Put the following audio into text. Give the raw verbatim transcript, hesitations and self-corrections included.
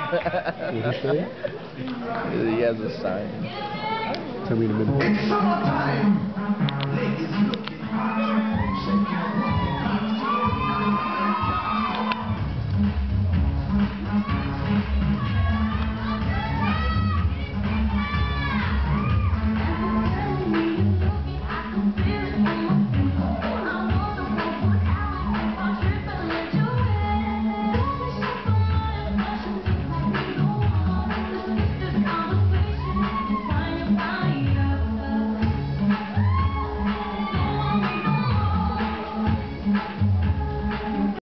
What he say? He has a sign. Tell me in a minute. It's summertime. Ladies looking hot. Shake your body.